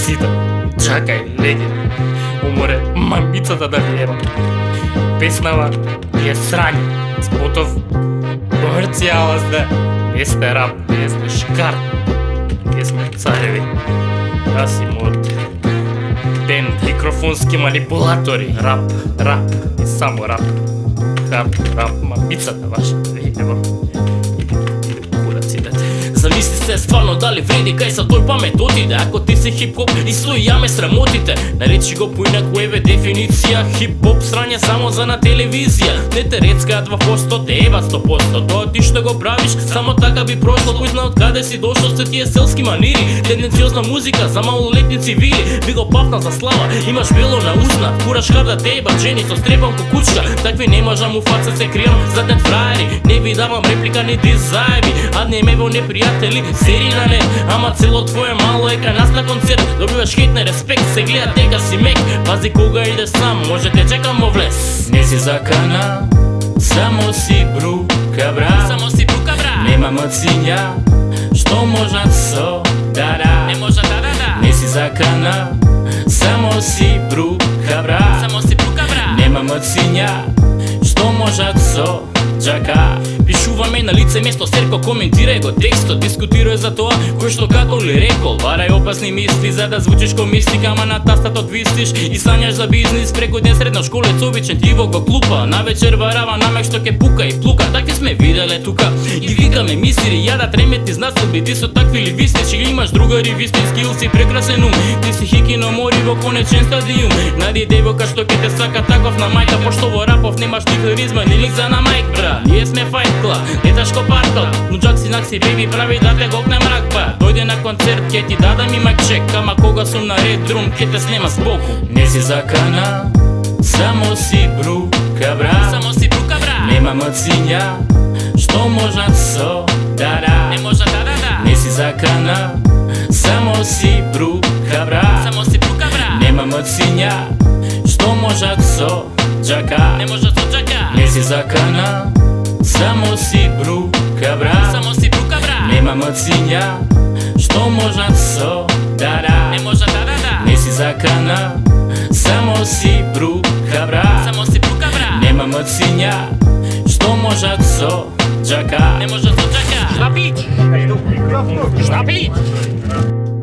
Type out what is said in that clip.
Сита, чакај, леѓе, уморе, мамицата да ви ева. Песнава е срање, спотов, комерцијала сте, не сте рап, не сте шкар, не сме цареви. Јас им од ден микрофонски манипулатори, рап, и само рап, рап, мамицата ваша да ви ева. Замисли се стварно дали вреди кај са тој памет отиде. Ако ти си хип-хоп и стои ја ме срамотите. Наречи го поинаку еве дефиниција. Хип-хоп срање само за на телевизија. Не те рецкаат во посто, те ебат 100%. Тоа ти што го правиш, само така би прошло. Кој зна од каде си дошло се тие селски манири. Тенденциозна музика за малолетници вили. Би го пафнал за слава, имаш бело на узна. Кураш харда те ебат, жени со стрепан кукучка. Такви не можам у фаца се кријам зад нет фраери. Не ви давам реплика ни дизајби. А не ме во непријатели, сери на нет. Ама цело твое мало е кај нас на концерт. Добиваш хейт на респект, се гледа дека си мек. Пази кога идеш сам, може те чекам во влез. Не си закана, само си брука бра. Само си брука бра. Нема мациња, што можат со да. Не може да. Не си закана, само си брука бра. Само си брука бра. Нема мациња, што можат со джака. Пишуваме на лице место серко, коментирај го текстот, дискутирај за тоа кој што како ли рекол. Варај опасни мисли за да звучиш ко мистик, ама на тастатот висиш и санјаш за бизнис. Преку ден средно школец обичен ти во го клупа, на вечер варава намек што ке пука и плука. Такви сме виделе тука и викаме мисири, јадат ремети знацоби, ти со такви ли вистиш или имаш другари вистински ил си прекрасен ум. Ти си хикино мори во конечен стадиум. Најди девојка што ке те сака таков на мајка, пошто во рапов немаш ни харизма ни лик за на мајк бра. Ние сме фајткла, не ташко партал. Но джакси накси беби прави да те гокнем ракба. Дојде на концерт ке ти дадам и мајчек, ама кога сум на ред друм ке те снема збоку. Не си закана, само си брука бра. Само си брука бра. Нема мациња, што можат со да. Не може да. Не си закана, само си брука бра. Само си брука бра. Нема мациња, што можат со джака. Не може со джака. Не си закана, само си брука бра. Само си брука бра. Нема мациња, што можат со да. Не може да. Не си закана, само си брука бра. Само си брука бра. Нема мациња, што можат со джака. Не може со джака. Šta pić? Šta pić?